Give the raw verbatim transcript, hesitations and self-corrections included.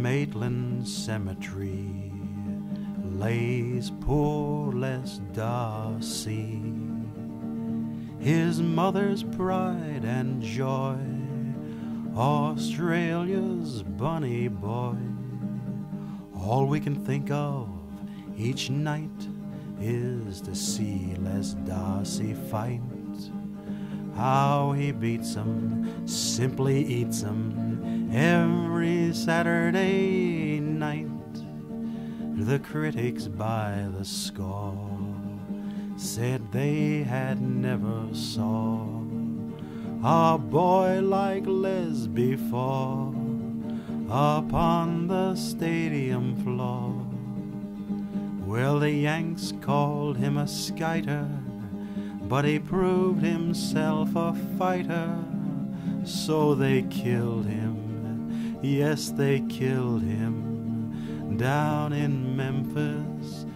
Maitland Cemetery lays poor Les Darcy, his mother's pride and joy, Australia's bunny boy. All we can think of each night is to see Les Darcy fight. How he beats 'em, simply eats 'em every Saturday night. The critics by the score said they had never saw a boy like Les before upon the stadium floor. Well, the Yanks called him a skiter, but he proved himself a fighter. So they killed him, yes, they killed him down in Memphis